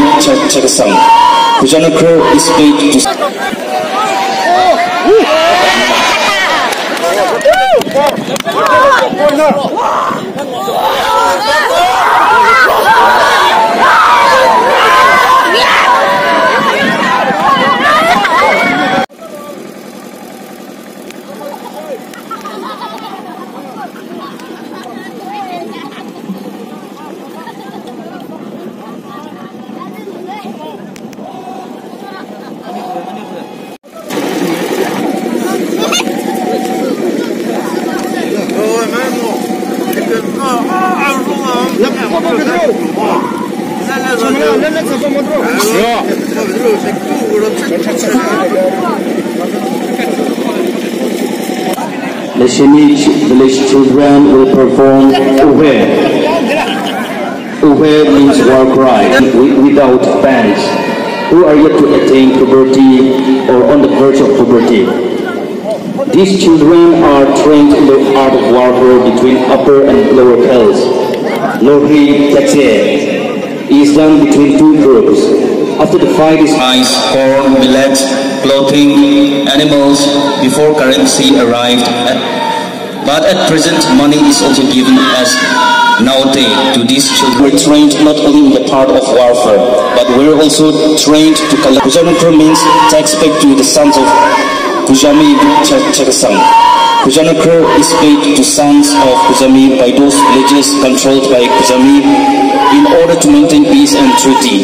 Chakhesang. Kujanakar is paid to Leshemi village children will perform Uhe. Uhe means war cry without bands, who are yet to attain puberty or on the verge of puberty. These children are trained in the art of warfare between upper and lower hills. Lori Chakhesang is done between two groups. After the fight is rice, corn, millet, clothing, animals before currency arrived. But at present, money is also given as nowadays to these children. We're trained not only in the part of warfare, but we're also trained to collect. Kujanakar means tax back to the sons of Kujami Chakhesang. Kujanakar is paid to sons of Kujami by those villages controlled by Kujami in order to maintain peace and treaty.